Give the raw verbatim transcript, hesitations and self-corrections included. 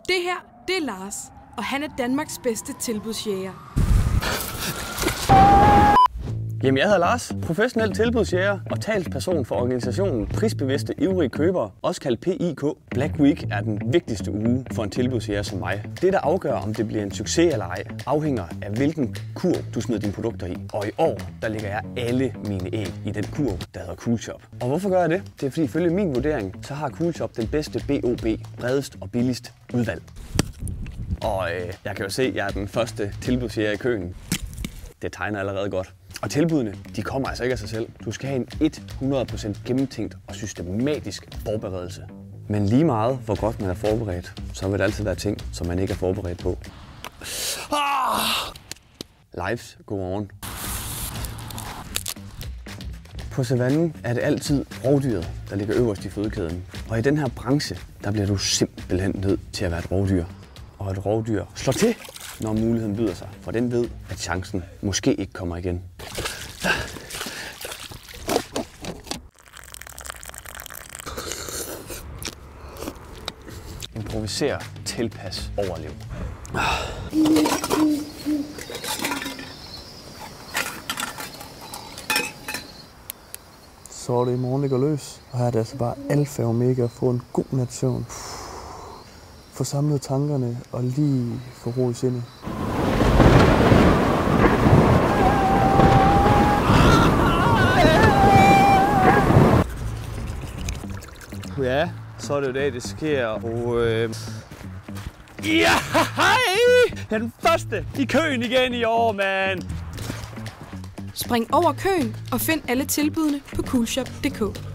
Det her, det er Lars, og han er Danmarks bedste tilbudsjæger. Jamen, jeg hedder Lars, professionel tilbudsjæger og talsperson for organisationen Prisbevidste Ivrige Købere, også kaldt P I K. Black Week er den vigtigste uge for en tilbudsjæger som mig. Det, der afgør, om det bliver en succes eller ej, afhænger af, hvilken kurv du smider dine produkter i. Og i år, der lægger jeg alle mine æg i den kurv, der hedder Coolshop. Og hvorfor gør jeg det? Det er fordi, ifølge min vurdering, så har Coolshop den bedste B O B, bredest og billigst udvalg. Og øh, jeg kan jo se, at jeg er den første tilbudsjæger i køen. Det tegner allerede godt. Og tilbudene, de kommer altså ikke af sig selv. Du skal have en hundrede procent gennemtænkt og systematisk forberedelse. Men lige meget, hvor godt man er forberedt, så vil der altid være ting, som man ikke er forberedt på. Ah! Lives go on. På savannen er det altid rovdyret, der ligger øverst i fødekæden. Og i den her branche, der bliver du simpelthen nødt til at være et rovdyr. Og et rovdyr slår til, når muligheden byder sig, for den ved, at chancen måske ikke kommer igen. Improviser, tilpas, overlev. Så er det i morgen, det går løs. Og her er det altså bare alfa og omega at få en god nat søvn. Få samlet tankerne og lige få ro i sindet. Ja, så er det jo dag, det sker, og øh... ja, hej! Jeg er den første i køen igen i år, mand! Spring over køen og find alle tilbudene på coolshop punktum d k.